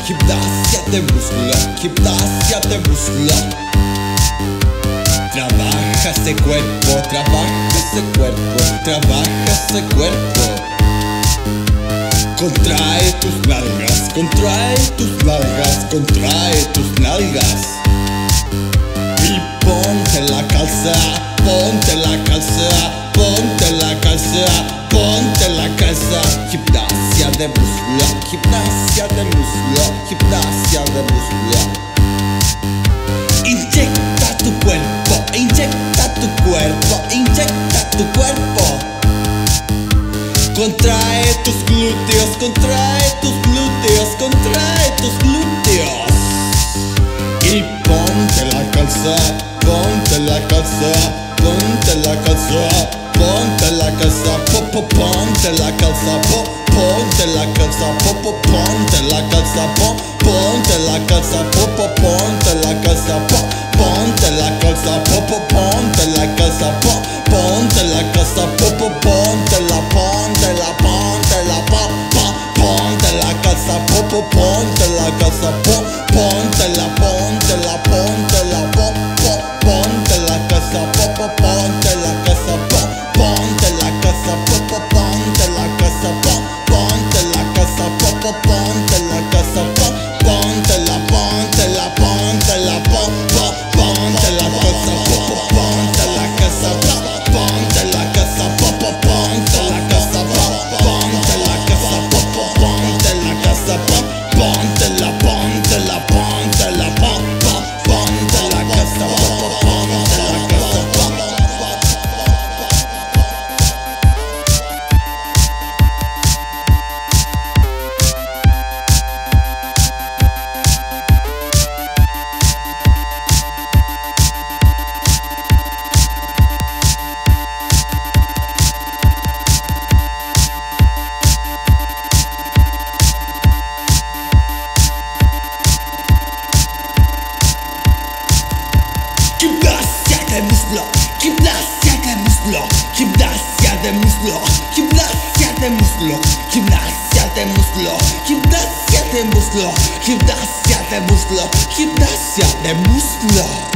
gimnasia de músculo, gimnasia de músculo. Trabaja ese cuerpo, trabaja ese cuerpo, trabaja ese cuerpo. Contrae tus nalgas, contrae tus nalgas, contrae tus nalgas. Y ponte la calza, ponte la calza, ponte la calza, ponte la calza. Gimnasia de músculo, gimnasia de músculo, gimnasia de músculo. Inyecta tu cuerpo, inyecta tu cuerpo, inyecta tu cuerpo. Contrae tus glúteos, contrae tus glúteos, contrae tus glúteos. Y ponte la calza, ponte la calza, ponte la calza, ponte la calza, ponte la calza, ponte la calza, ponte la calza, ponte la calza, ponte la calza, ponte la calza, ponte la calza, ponte la calza, ponte la, ponte la, ponte la, ponte la calza, ponte la calza, ponte la, ponte la, ponte la, ponte la calza, ponte la calza, ponte la calza, ponte la calza, ponte la calza, ponte la calza, ponte la, ponte la, ponte la, ponte la calza, ponte la calza, ponte la calza, ponte la calza, ponte la calza, ponte la calza, ponte la, ponte la, ponte la, ponte la calza, ponte la calza. Gimnasia de músculo, gimnasia de músculo, gimnasia de músculo, gimnasia de músculo, gimnasia de músculo, gimnasia de músculo, gimnasia de músculo, gimnasia de músculo.